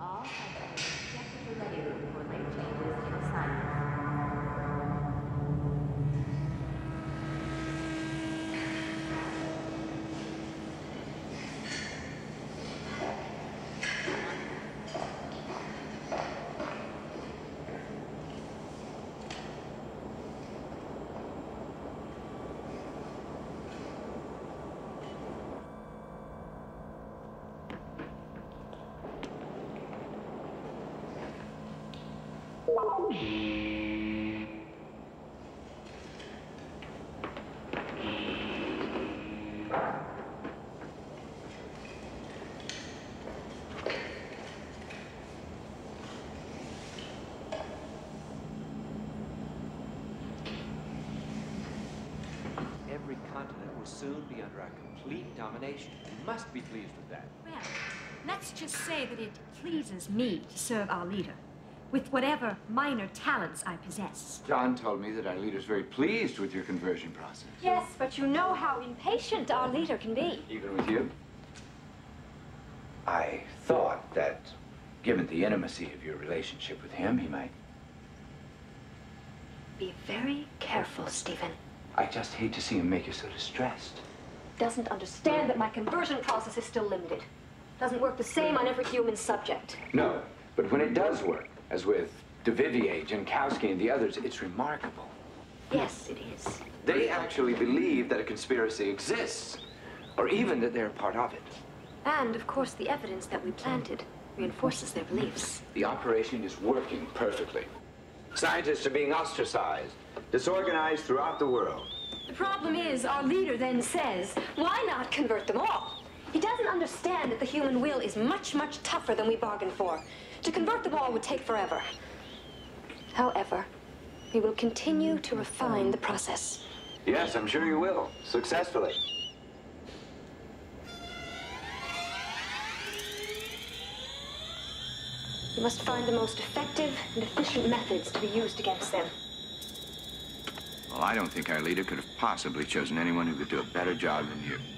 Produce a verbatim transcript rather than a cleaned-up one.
All subjects check the delay for late changes in assignments. Every continent will soon be under our complete domination. You must be pleased with that. Well, let's just say that it pleases me to serve our leader, with whatever minor talents I possess. John told me that our leader's very pleased with your conversion process. Yes, but you know how impatient our leader can be. Even with you? I thought that, given the intimacy of your relationship with him, he might... Be very careful, Stephen. I just hate to see him make you so distressed. Doesn't understand that my conversion process is still limited. Doesn't work the same on every human subject. No, but when it does work, as with DeVivier, Jankowski, and the others, it's remarkable. Yes, it is. They actually believe that a conspiracy exists, or even that they're a part of it. And, of course, the evidence that we planted reinforces their beliefs. The operation is working perfectly. Scientists are being ostracized, disorganized throughout the world. The problem is, our leader then says, why not convert them all? He doesn't understand that the human will is much, much tougher than we bargained for. To convert them all would take forever. However, we will continue to refine the process. Yes, I'm sure you will. Successfully. We must find the most effective and efficient methods to be used against them. Well, I don't think our leader could have possibly chosen anyone who could do a better job than you.